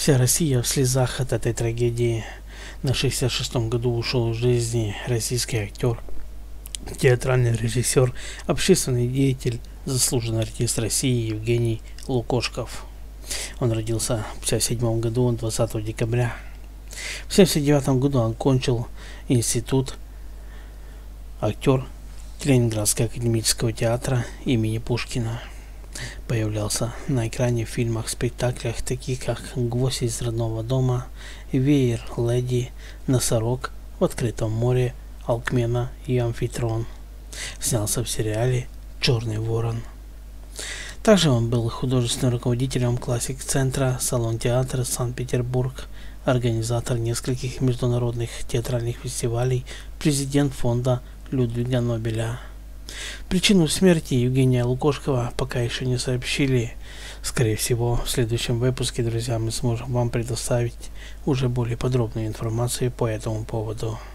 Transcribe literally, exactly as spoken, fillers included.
Вся Россия в слезах от этой трагедии. На шестьдесят шестом году ушел из жизни российский актер, театральный режиссер, общественный деятель, заслуженный артист России Евгений Лукошков. Он родился в пятьдесят седьмом году, двадцатого декабря. В семьдесят девятом году он окончил институт актер Ленинградского академического театра имени Пушкина. Появлялся на экране в фильмах, спектаклях, таких как «Гвоздь из родного дома», «Веер», «Леди», «Носорог», «В открытом море», «Алкмена» и «Амфитрон». Снялся в сериале «Черный ворон». Также он был художественным руководителем классик-центра «Салон театра» Санкт-Петербург, организатор нескольких международных театральных фестивалей, президент фонда Людвига Нобеля. Причину смерти Евгения Лукошкова пока еще не сообщили. Скорее всего, в следующем выпуске, друзья, мы сможем вам предоставить уже более подробную информацию по этому поводу.